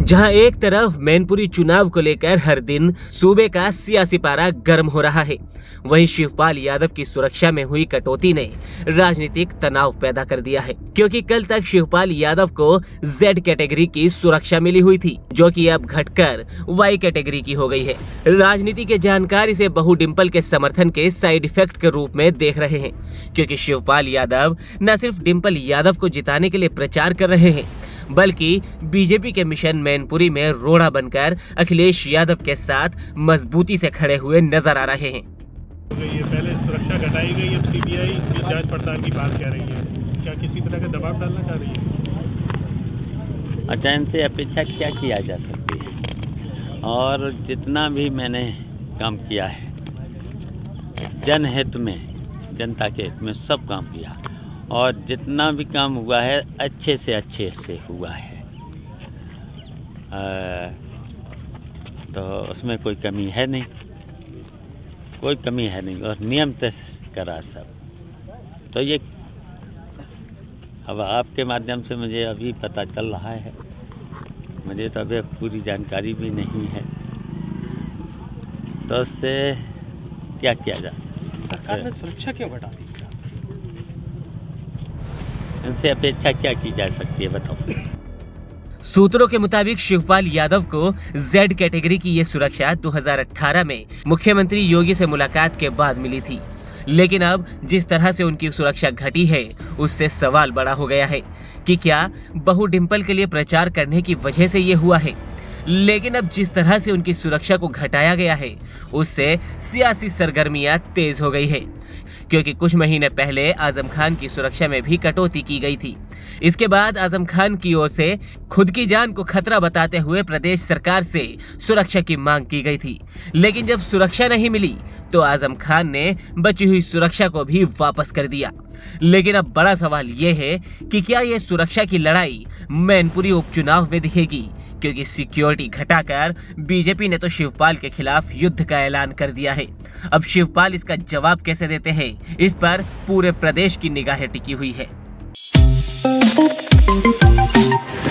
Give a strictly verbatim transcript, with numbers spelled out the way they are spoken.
जहां एक तरफ मैनपुरी चुनाव को लेकर हर दिन सूबे का सियासी पारा गर्म हो रहा है, वहीं शिवपाल यादव की सुरक्षा में हुई कटौती ने राजनीतिक तनाव पैदा कर दिया है, क्योंकि कल तक शिवपाल यादव को जेड कैटेगरी की सुरक्षा मिली हुई थी, जो कि अब घटकर वाई कैटेगरी की हो गई है। राजनीति के जानकार इसे बहू डिंपल के समर्थन के साइड इफेक्ट के रूप में देख रहे हैं, क्योंकि शिवपाल यादव न सिर्फ डिंपल यादव को जिताने के लिए प्रचार कर रहे हैं, बल्कि बीजेपी के मिशन मैनपुरी में रोड़ा बनकर अखिलेश यादव के साथ मजबूती से खड़े हुए नजर आ रहे हैं। ये पहले सुरक्षा घटाई गई, अब सीबीआई की जांच पड़ताल की बात कह रही है, क्या किसी तरह का दबाव डालना चाह रही है? अच्छा, इनसे अपेक्षा क्या किया जा सकती है, और जितना भी मैंने काम किया है जनहित में, जनता के हित में सब काम किया, और जितना भी काम हुआ है अच्छे से अच्छे से हुआ है, आ, तो उसमें कोई कमी है नहीं, कोई कमी है नहीं, और नियम तय करा सब। तो ये अब आपके माध्यम से मुझे अभी पता चल रहा है, मुझे तो अभी पूरी जानकारी भी नहीं है, तो उससे क्या किया जा सकता है? सरकार ने सुरक्षा क्यों घटा दी? इनसे अपेक्षा क्या की जा सकती है, बताओ। सूत्रों के मुताबिक शिवपाल यादव को जेड कैटेगरी की ये सुरक्षा दो हज़ार अठारह में मुख्यमंत्री योगी से मुलाकात के बाद मिली थी, लेकिन अब जिस तरह से उनकी सुरक्षा घटी है, उससे सवाल बड़ा हो गया है कि क्या बहू डिंपल के लिए प्रचार करने की वजह से ये हुआ है। लेकिन अब जिस तरह से उनकी सुरक्षा को घटाया गया है, उससे सियासी सरगर्मियां तेज हो गई है, क्योंकि कुछ महीने पहले आजम खान की सुरक्षा में भी कटौती की गई थी। इसके बाद आजम खान की ओर से खुद की जान को खतरा बताते हुए प्रदेश सरकार से सुरक्षा की मांग की गई थी, लेकिन जब सुरक्षा नहीं मिली तो आजम खान ने बची हुई सुरक्षा को भी वापस कर दिया। लेकिन अब बड़ा सवाल ये है कि क्या ये सुरक्षा की लड़ाई मैनपुरी उपचुनाव में दिखेगी, क्योंकि सिक्योरिटी घटाकर बीजेपी ने तो शिवपाल के खिलाफ युद्ध का ऐलान कर दिया है। अब शिवपाल इसका जवाब कैसे देते हैं, इस पर पूरे प्रदेश की निगाहें टिकी हुई है।